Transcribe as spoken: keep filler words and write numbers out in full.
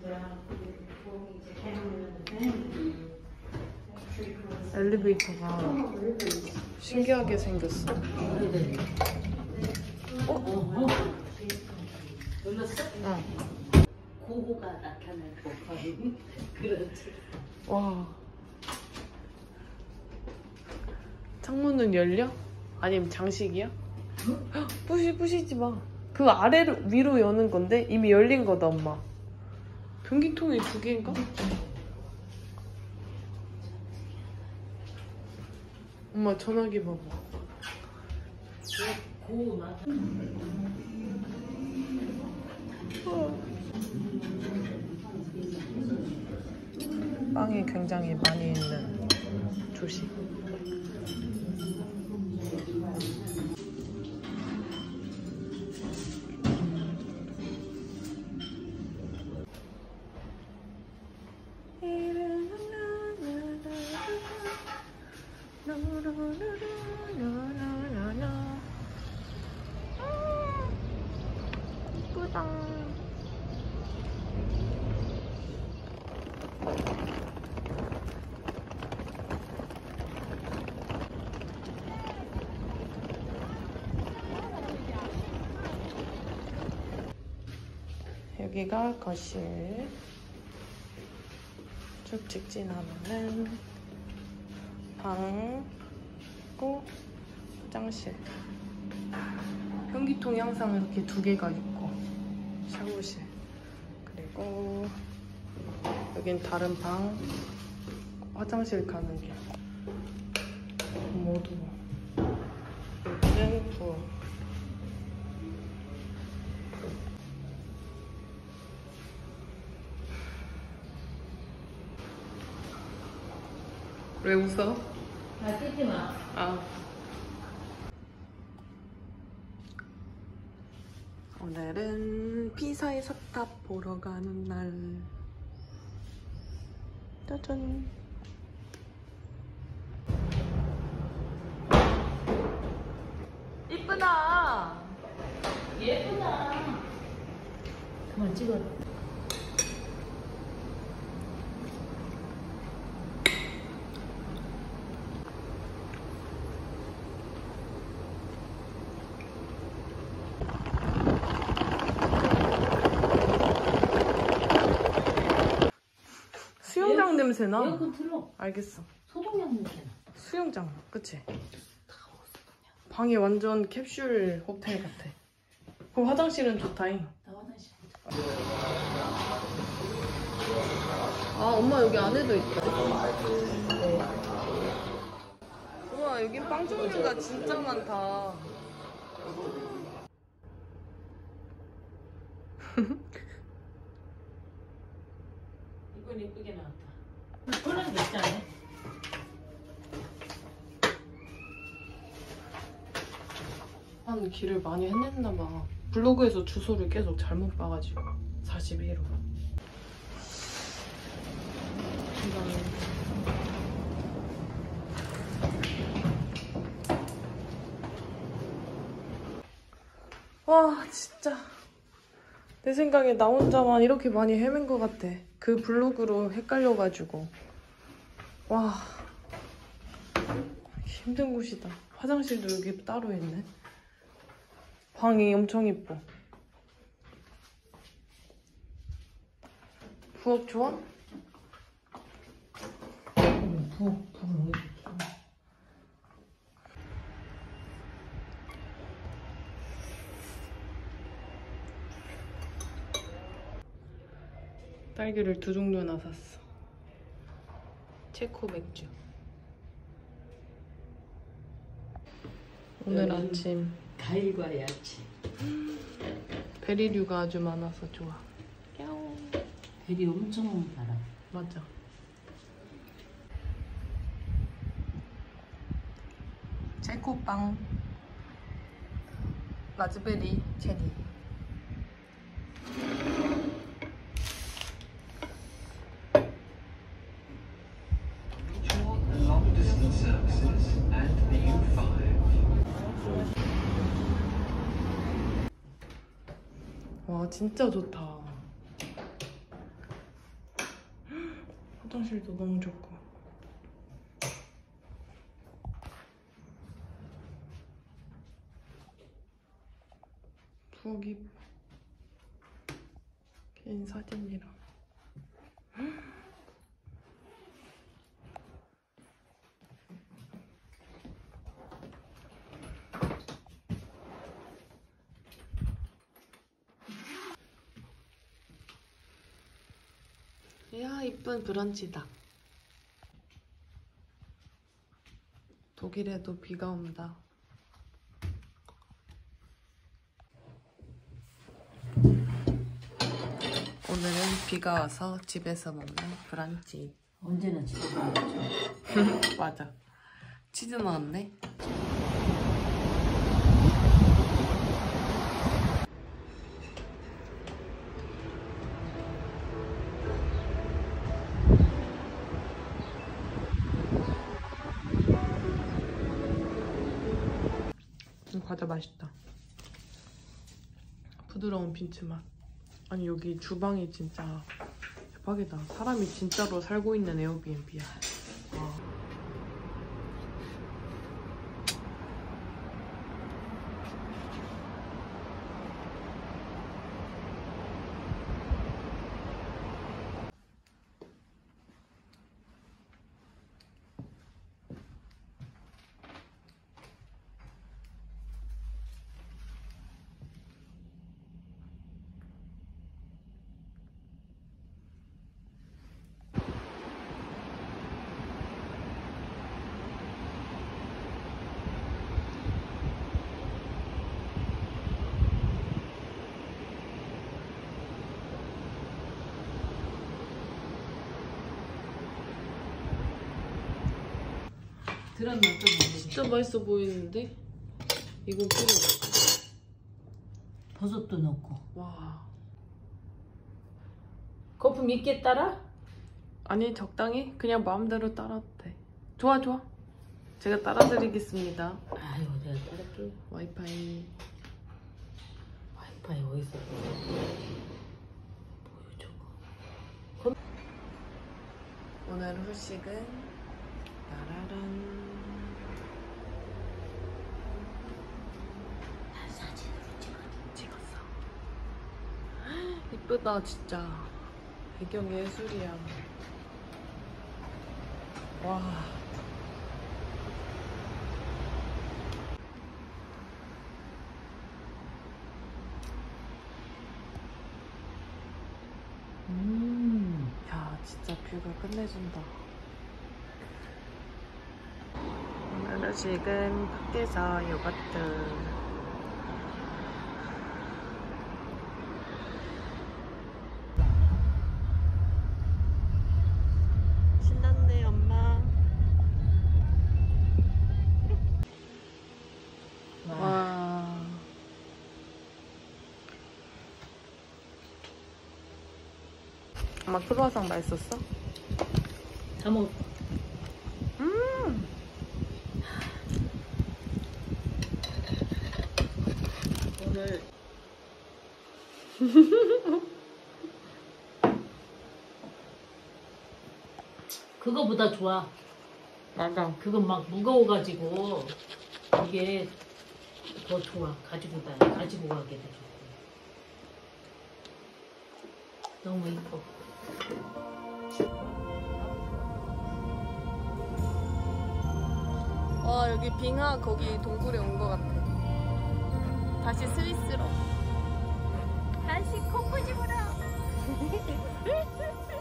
엘리베이터가 신기하게 생겼어. 어? 어? 놀랐어? 어. 고호가 나타날 법한 그런 책. 와. 창문은 열려? 아니면 장식이야? 헉, 부시, 부시지 마. 그 아래로, 위로 여는 건데? 이미 열린 거다, 엄마. 변기통이 두 개인가? 엄마 전화기 봐봐. 고호 나타. 빵이 굉장히 많이 있는 조식. 이쁘다. 여기가 거실. 쭉 직진하면은 방, 있고 화장실. 변기통이 항상 이렇게 두 개가 있고 샤워실. 그리고 여긴 다른 방, 화장실 가는 길. 모두 여기는 부엌. 왜 웃어? 아, 뛰지 마. 아. 오늘은 피사의 석탑 보러 가는 날. 짜잔. 이쁘다. 예쁘다. 그만 찍어. 수영장 냄새나? 에어컨 틀어. 알겠어. 소독약 냄새나. 수영장, 그치? 방이 완전 캡슐 호텔 같아. 그 화장실은 좋다잉. 나 화장실. 아, 엄마 여기 안에도 있다. 우와, 여긴 빵 종류가 진짜 많다. 이건 예쁘게 나왔다. 콜라는 몇 잔해? 한 길을 많이 헤맸나봐. 블로그에서 주소를 계속 잘못 봐가지고. 사십일 호. 와, 진짜 내 생각에 나 혼자만 이렇게 많이 헤맨 것 같아. 그 블로그로 헷갈려가지고. 와, 힘든 곳이다. 화장실도 여기 따로 있네. 방이 엄청 이뻐. 부엌 좋아? 응, 부엌, 부엌 너무 좋다. 딸기를 두 종류나 샀어. 체코 맥주. 오늘 아침 과일과 야채. 베리류가 아주 많아서 좋아. 야옹. 베리 엄청 달아. 맞아. 체코빵, 라즈베리, 체리. Long distance services and the U five. 와, 진짜 좋다. 화장실도 너무 좋고. 부엌이 개인 사진이랑. 이야, 이쁜 브런치다. 독일에도 비가 온다. 오늘은 비가 와서 집에서 먹는 브런치. 언제나 집에서 먹죠. 맞아. 치즈 넣었네. 음, 과자 맛있다. 부드러운 빈츠 맛. 아니, 여기 주방이 진짜 대박이다. 사람이 진짜로 살고 있는 에어비앤비야. 와. 드럼 맛도 먹는데 진짜 맛있어 보이는데? 이거 필요 없어. 버섯도 넣고. 와. 거품 있게 따라? 아니, 적당히 그냥 마음대로 따라도 돼. 좋아, 좋아. 제가 따라드리겠습니다. 아유, 내가 따를게. 와이파이. 와이파이 어디서? 보여줘. 오늘 후식은 따라란. 나 사진으로 찍어. 찍었어. 이쁘다, 진짜. 배경 예술이야. 와. 음. 야, 진짜 뷰가 끝내준다. 오늘 지금 밖에서 요거트. 신났네, 엄마. 와. 와. 엄마 크루아상 맛있었어? 다 먹었어. 음. 오늘 그거보다 좋아. 맞아. 그건 막 무거워가지고 이게 더 좋아. 가지고 다 가지고 가게 돼. 너무 이뻐. 와, 여기 빙하 거기 동굴에 온 것 같아. 다시 스위스로. 다시 코코집으로